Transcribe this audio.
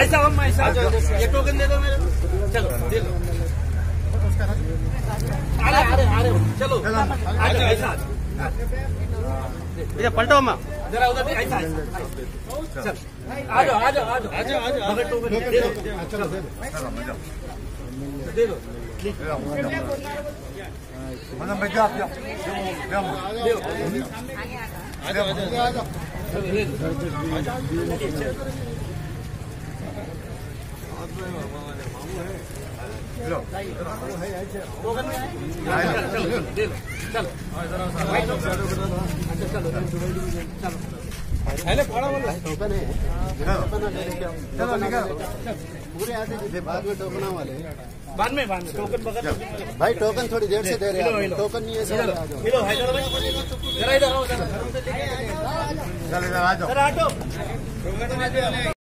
भाई साहब ये टोकन दे दो मेरे। चलो दे दो। आ रहे चलो ऐसा इधर पलटो अम्मा जरा उधर ऐसा चल आ जाओ टोकन दे दो। चलो दे दो मतलब मैं क्या पहले पड़ा वाला टोकन है पूरे आते थे बाद में टोकना वाले बाद में टोकन बगल भाई टोकन थोड़ी देर से दे रहे हैं टोकन नहीं है सर जरा इधर आओ आ जाओ।